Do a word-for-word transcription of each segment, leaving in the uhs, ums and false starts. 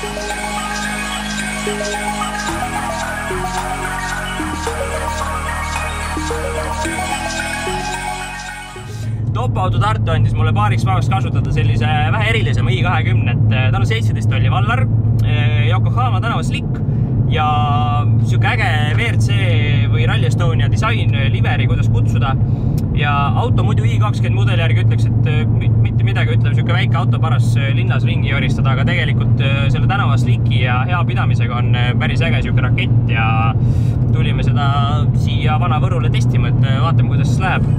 Topauto Tartu andis mulle paariks päevaks kasutada sellise vähe erilisema i kahekümne, et tal on seitseteist tolli vallar, Yokohama tänava slick ja siuke äge V R C või Rally Estonia disain, liveri, kuidas kutsuda. Ja auto muidu i kakskümmend mudeli järgi ütleks, et mitte midagi, ütleb siuke väike auto paras linnas ringi joristada, aga tegelikult selle tänava slicki ja hea pidamisega on päris äge siuke rakett ja tulime seda siia vana Võrule testima, et vaatame, kuidas siis läheb.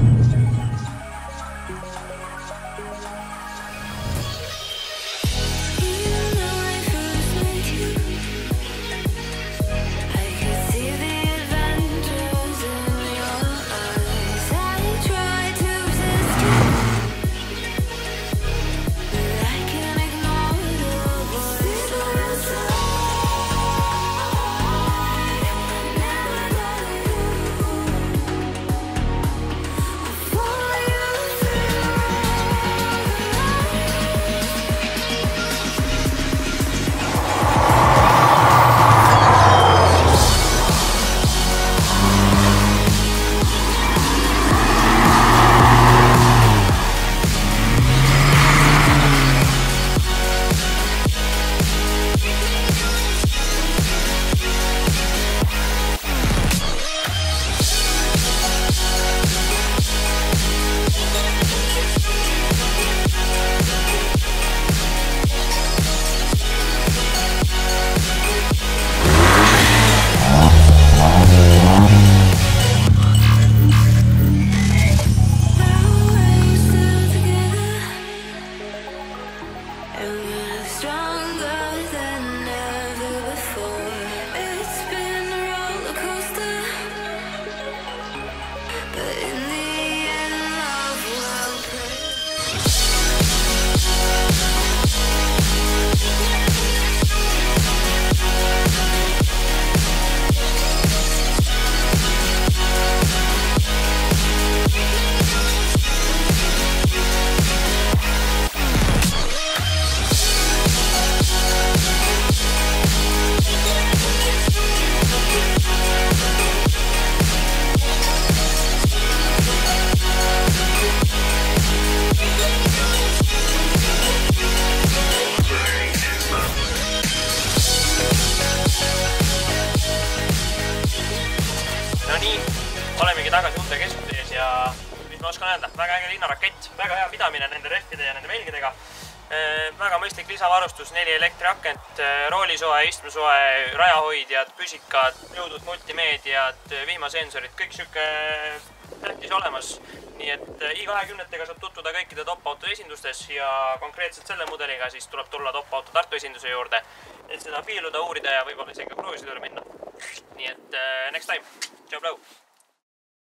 No nii, olemegi tagasi Unde keskuses ja mis ma oskan öelda, väga äge linnarakett, väga hea pidamine nende rehvide ja nende velgedega. Väga mõistlik lisavarustus, neli elektriakent, roolisoe, istmesoe, rajahoidjad, püsikad, Bluetooth multimeediad, vihmasensorid, kõik siuke tähtis olemas. Nii et i kahekümnetega saab tutvuda kõikide top-auto esindustes ja konkreetselt selle mudeliga siis tuleb tulla top-auto Tartu esinduse juurde, et seda piiluda, uurida ja võib-olla isegi proovida minna. Nii et next time, tšau, blau!